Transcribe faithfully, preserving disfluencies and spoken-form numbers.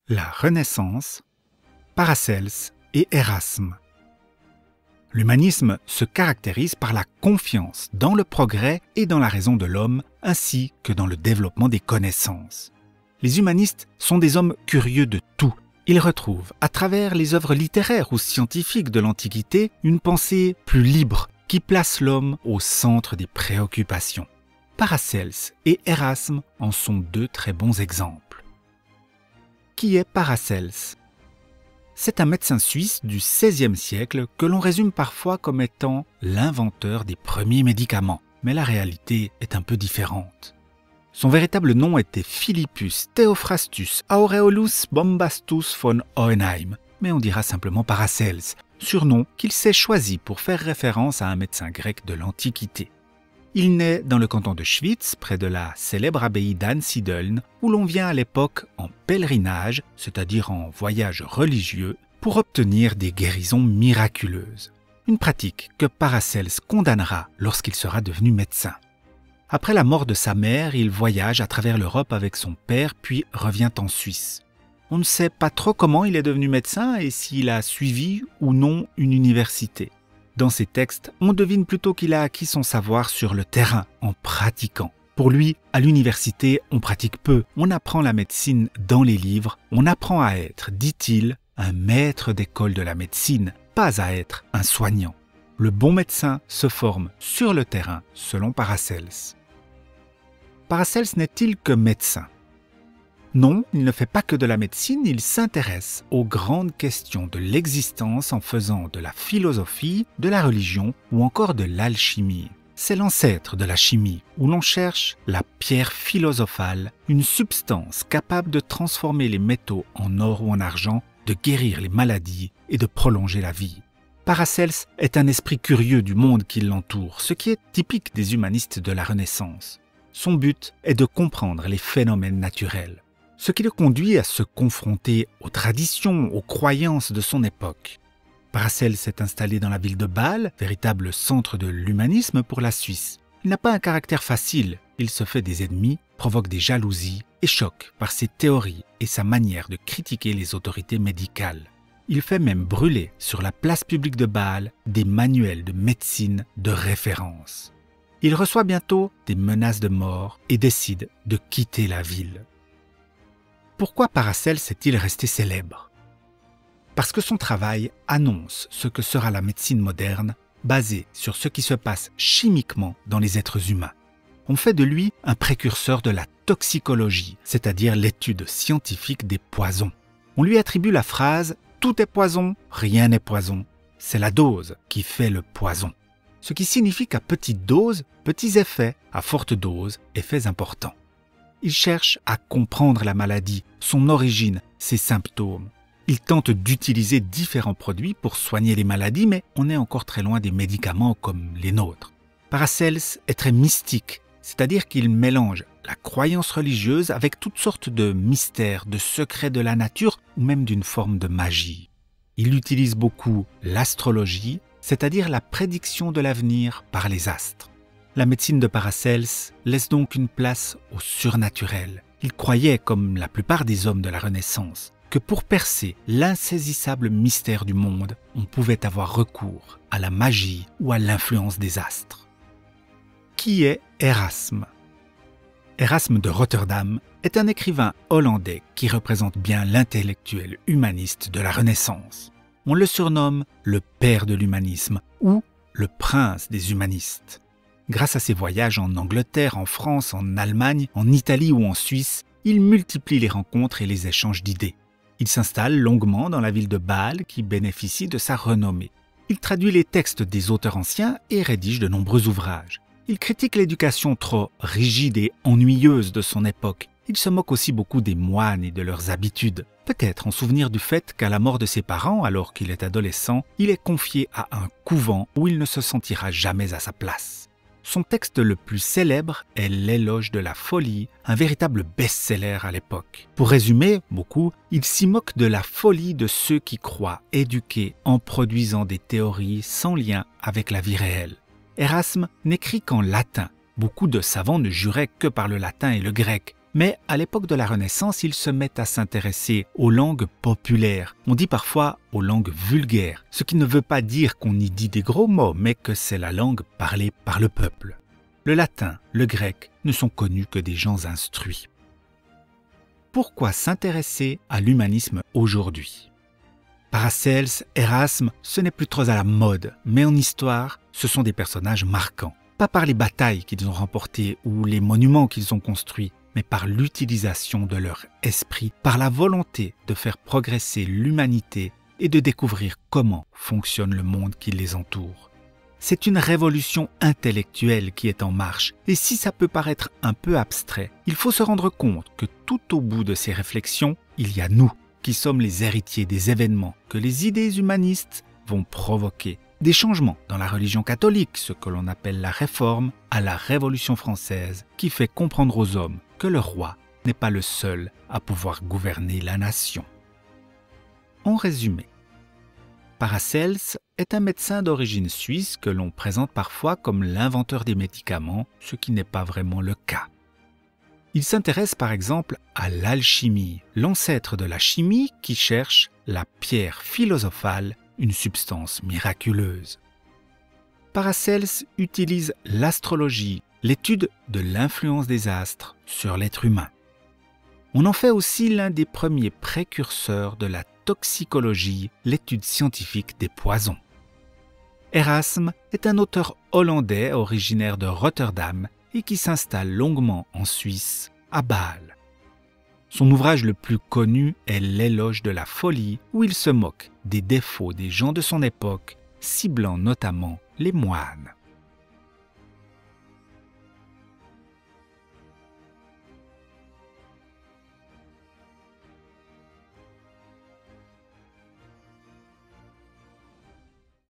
La Renaissance, Paracelse et Erasme. L'humanisme se caractérise par la confiance dans le progrès et dans la raison de l'homme, ainsi que dans le développement des connaissances. Les humanistes sont des hommes curieux de tout. Ils retrouvent, à travers les œuvres littéraires ou scientifiques de l'Antiquité, une pensée plus libre qui place l'homme au centre des préoccupations. Paracelse et Erasme en sont deux très bons exemples. Qui est Paracelse ? C'est un médecin suisse du seizième siècle que l'on résume parfois comme étant l'inventeur des premiers médicaments, mais la réalité est un peu différente. Son véritable nom était Philippus Theophrastus Aureolus Bombastus von Hohenheim, mais on dira simplement Paracelse, surnom qu'il s'est choisi pour faire référence à un médecin grec de l'Antiquité. Il naît dans le canton de Schwyz, près de la célèbre abbaye d'Ansiedeln, où l'on vient à l'époque en pèlerinage, c'est-à-dire en voyage religieux, pour obtenir des guérisons miraculeuses. Une pratique que Paracelse condamnera lorsqu'il sera devenu médecin. Après la mort de sa mère, il voyage à travers l'Europe avec son père, puis revient en Suisse. On ne sait pas trop comment il est devenu médecin et s'il a suivi ou non une université. Dans ses textes, on devine plutôt qu'il a acquis son savoir sur le terrain, en pratiquant. Pour lui, à l'université, on pratique peu, on apprend la médecine dans les livres, on apprend à être, dit-il, un maître d'école de la médecine, pas à être un soignant. Le bon médecin se forme sur le terrain, selon Paracelse. Paracelse n'est-il que médecin ? Non, il ne fait pas que de la médecine, il s'intéresse aux grandes questions de l'existence en faisant de la philosophie, de la religion ou encore de l'alchimie. C'est l'ancêtre de la chimie, où l'on cherche la pierre philosophale, une substance capable de transformer les métaux en or ou en argent, de guérir les maladies et de prolonger la vie. Paracelse est un esprit curieux du monde qui l'entoure, ce qui est typique des humanistes de la Renaissance. Son but est de comprendre les phénomènes naturels, ce qui le conduit à se confronter aux traditions, aux croyances de son époque. Paracelse s'est installé dans la ville de Bâle, véritable centre de l'humanisme pour la Suisse. Il n'a pas un caractère facile, il se fait des ennemis, provoque des jalousies et choque par ses théories et sa manière de critiquer les autorités médicales. Il fait même brûler sur la place publique de Bâle des manuels de médecine de référence. Il reçoit bientôt des menaces de mort et décide de quitter la ville. Pourquoi Paracelse est-il resté célèbre ? Parce que son travail annonce ce que sera la médecine moderne, basée sur ce qui se passe chimiquement dans les êtres humains. On fait de lui un précurseur de la toxicologie, c'est-à-dire l'étude scientifique des poisons. On lui attribue la phrase « Tout est poison, rien n'est poison ». C'est la dose qui fait le poison. Ce qui signifie qu'à petite dose, petits effets, à forte dose, effets importants. Il cherche à comprendre la maladie, son origine, ses symptômes. Il tente d'utiliser différents produits pour soigner les maladies, mais on est encore très loin des médicaments comme les nôtres. Paracelse est très mystique, c'est-à-dire qu'il mélange la croyance religieuse avec toutes sortes de mystères, de secrets de la nature ou même d'une forme de magie. Il utilise beaucoup l'astrologie, c'est-à-dire la prédiction de l'avenir par les astres. La médecine de Paracelse laisse donc une place au surnaturel. Il croyait, comme la plupart des hommes de la Renaissance, que pour percer l'insaisissable mystère du monde, on pouvait avoir recours à la magie ou à l'influence des astres. Qui est Erasme ? Erasme de Rotterdam est un écrivain hollandais qui représente bien l'intellectuel humaniste de la Renaissance. On le surnomme le père de l'humanisme ou le prince des humanistes. Grâce à ses voyages en Angleterre, en France, en Allemagne, en Italie ou en Suisse, il multiplie les rencontres et les échanges d'idées. Il s'installe longuement dans la ville de Bâle qui bénéficie de sa renommée. Il traduit les textes des auteurs anciens et rédige de nombreux ouvrages. Il critique l'éducation trop rigide et ennuyeuse de son époque. Il se moque aussi beaucoup des moines et de leurs habitudes. Peut-être en souvenir du fait qu'à la mort de ses parents, alors qu'il est adolescent, il est confié à un couvent où il ne se sentira jamais à sa place. Son texte le plus célèbre est l'Éloge de la folie, un véritable best-seller à l'époque. Pour résumer, beaucoup, il s'y moque de la folie de ceux qui croient éduquer en produisant des théories sans lien avec la vie réelle. Erasme n'écrit qu'en latin. Beaucoup de savants ne juraient que par le latin et le grec. Mais à l'époque de la Renaissance, il se met à s'intéresser aux langues populaires. On dit parfois aux langues vulgaires, ce qui ne veut pas dire qu'on y dit des gros mots, mais que c'est la langue parlée par le peuple. Le latin, le grec ne sont connus que des gens instruits. Pourquoi s'intéresser à l'humanisme aujourd'hui ? Paracelse, Erasme, ce n'est plus trop à la mode, mais en histoire, ce sont des personnages marquants. Pas par les batailles qu'ils ont remportées ou les monuments qu'ils ont construits, mais par l'utilisation de leur esprit, par la volonté de faire progresser l'humanité et de découvrir comment fonctionne le monde qui les entoure. C'est une révolution intellectuelle qui est en marche, et si ça peut paraître un peu abstrait, il faut se rendre compte que tout au bout de ces réflexions, il y a nous, qui sommes les héritiers des événements que les idées humanistes vont provoquer. Des changements dans la religion catholique, ce que l'on appelle la Réforme, à la Révolution française, qui fait comprendre aux hommes que le roi n'est pas le seul à pouvoir gouverner la nation. En résumé, Paracels est un médecin d'origine suisse que l'on présente parfois comme l'inventeur des médicaments, ce qui n'est pas vraiment le cas. Il s'intéresse par exemple à l'alchimie, l'ancêtre de la chimie qui cherche la pierre philosophale, une substance miraculeuse. Paracels utilise l'astrologie, l'étude de l'influence des astres sur l'être humain. On en fait aussi l'un des premiers précurseurs de la toxicologie, l'étude scientifique des poisons. Erasme est un auteur hollandais originaire de Rotterdam et qui s'installe longuement en Suisse, à Bâle. Son ouvrage le plus connu est l'Éloge de la folie, où il se moque des défauts des gens de son époque, ciblant notamment les moines.